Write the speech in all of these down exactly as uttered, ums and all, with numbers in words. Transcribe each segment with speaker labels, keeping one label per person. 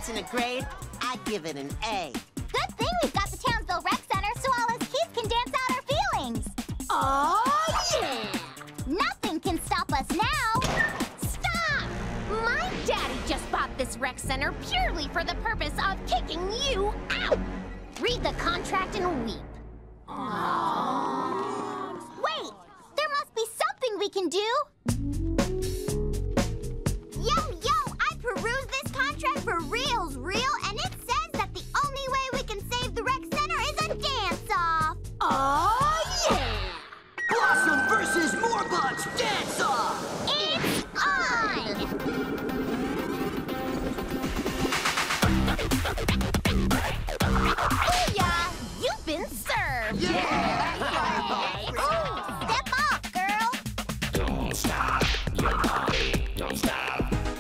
Speaker 1: points in a grade, I'd give it an A.
Speaker 2: Good thing we've got the Townsville Rec Center so all us kids can dance out our feelings.
Speaker 3: Oh, yeah!
Speaker 2: Nothing can stop us now.
Speaker 3: Stop! My daddy just bought this rec center purely for the purpose of kicking you out. Read the contract and weep.
Speaker 2: Aww. Wait, there must be something we can do. Yo, yo, I perused this contract for reals, real, and it says that the only way we can save the rec center is a dance-off.
Speaker 3: Oh, yeah!
Speaker 4: Blossom versus Morbucks dance-off!
Speaker 2: It's on!
Speaker 3: Booyah! You've been served!
Speaker 4: Yeah!
Speaker 2: Ooh, step off, girl!
Speaker 5: Don't stop, your body, don't stop.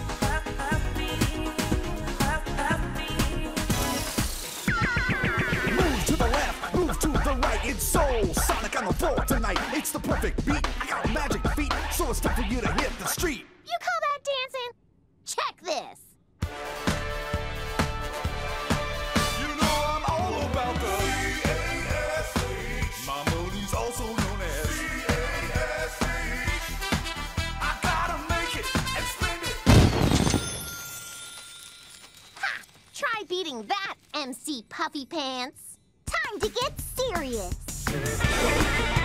Speaker 6: Move to the left, move to the right. It's soul sonic on the floor tonight. It's the perfect beat. I got magic feet, so it's time for you to hit the street.
Speaker 3: You call that dancing? Check this.
Speaker 6: You know I'm all about the C A S H. My melodies also known as C A S H. I gotta make it and spend it.
Speaker 3: Ha! Try beating that, M C Puffy Pants.
Speaker 2: Time to get serious.